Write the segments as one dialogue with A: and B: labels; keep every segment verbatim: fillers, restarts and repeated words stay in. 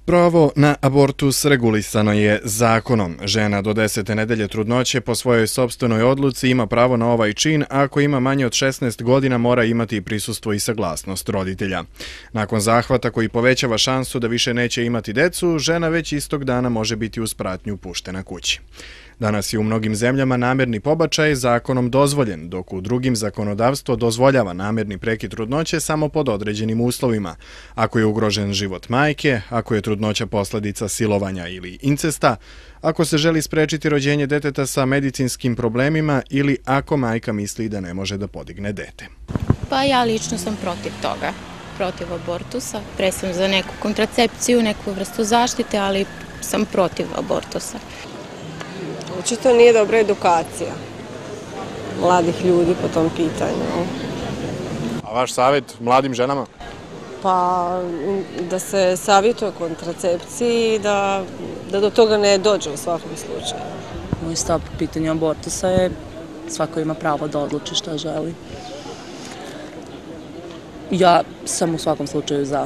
A: Pravo na abortus regulisano je zakonom. Žena do desete nedelje trudnoće po svojoj sopstvenoj odluci ima pravo na ovaj čin, a ako ima manje od šesnaest godina mora imati prisustvo i saglasnost roditelja. Nakon zahvata koji povećava šansu da više neće imati decu, žena već istog dana može biti uz pratnju puštena kući. Danas je u mnogim zemljama namerni pobačaj zakonom dozvoljen, dok u drugim zakonodavstvo dozvoljava namerni prekid trudnoće samo pod određenim uslovima. Ako je ugrožen život majke, ako je trudnoća posledica silovanja ili incesta, ako se želi sprečiti rođenje deteta sa medicinskim problemima ili ako majka misli da ne može da podigne dete.
B: Pa ja lično sam protiv toga, protiv abortusa. Pre sam za neku kontracepciju, neku vrstu zaštite, ali sam protiv abortusa.
C: Očito nije dobra edukacija mladih ljudi po tom pitanju.
A: A vaš savjet mladim ženama?
C: Pa da se savjetuje kontracepciji i da, da do toga ne dođe u svakom slučaju.
D: Moj stav po pitanju abortusa je svako ima pravo da odluči šta želi. Ja sam u svakom slučaju za.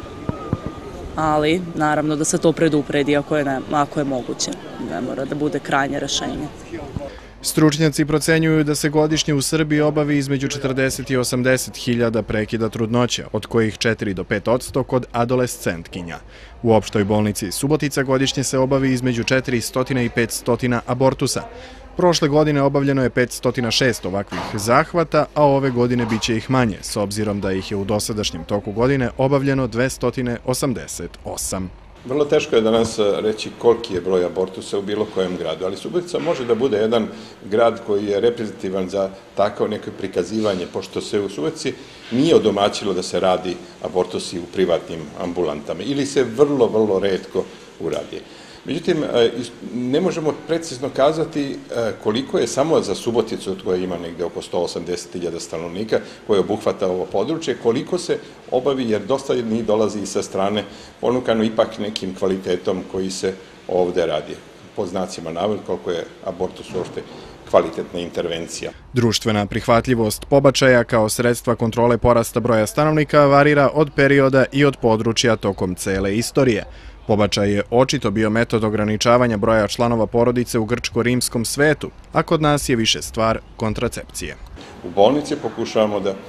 D: Ali, naravno, da se to predupredi ako je, ne, ako je moguće. Ne mora da bude krajnje rešenje.
A: Stručnjaci procenjuju da se godišnje u Srbiji obavi između četrdeset i osamdeset hiljada prekida trudnoće, od kojih četiri do pet posto kod adolescentkinja. U opštoj bolnici Subotica godišnje se obavi između četiristo i petsto abortusa. Prošle godine obavljeno je petsto šest ovakvih zahvata, a ove godine biće ih manje, s obzirom da ih je u dosadašnjem toku godine obavljeno dvesta osamdeset osam.
E: Vrlo teško je danas reći koliki je broj abortusa u bilo kojem gradu, ali Subotica može da bude jedan grad koji je reprezentativan za takvo neko prikazivanje, pošto se u Subotici nije odomaćilo da se radi abortusi u privatnim ambulantama ili se vrlo, vrlo retko uradi. Međutim, ne možemo precizno kazati koliko je samo za Suboticu, koja ima negde oko sto osamdeset hiljada stanovnika, koje obuhvata ovo područje, koliko se obavi, jer dosta njih dolazi sa strane, ponukano ipak nekim kvalitetom koji se ovde radi. Pod znacima navod koliko je abortus uopšte kvalitetna intervencija.
A: Društvena prihvatljivost pobačaja kao sredstva kontrole porasta broja stanovnika varira od perioda i od područja tokom cele istorije. Pobačaj je očito bio metod ograničavanja broja članova porodice u grčko-rimskom svetu, a kod nas je više stvar kontracepcije.
E: U bolnici pokušavamo da,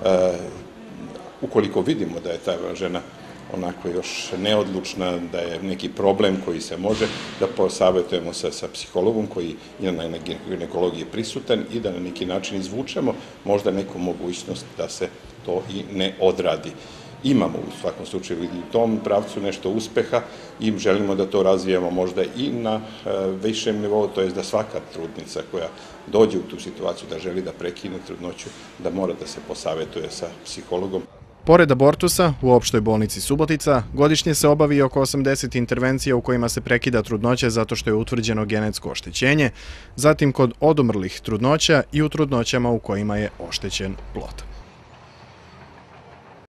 E: ukoliko vidimo da je ta žena onako još neodlučna, da je neki problem koji se može, da posavjetujemo se sa psihologom koji je na ginekologiji prisutan i da na neki način izvučemo možda neku mogućnost da se to i ne odradi. Imamo u svakom slučaju u tom pravcu nešto uspeha i želimo da to razvijemo možda i na višem nivou, to je da svaka trudnica koja dođe u tu situaciju da želi da prekine trudnoću, da mora da se posavjetuje sa psihologom.
A: Pored abortusa, u opštoj bolnici Subotica godišnje se obavi oko osamdeset intervencija u kojima se prekida trudnoća zato što je utvrđeno genetsko oštećenje, zatim kod odumrlih trudnoća i u trudnoćama u kojima je oštećen plod.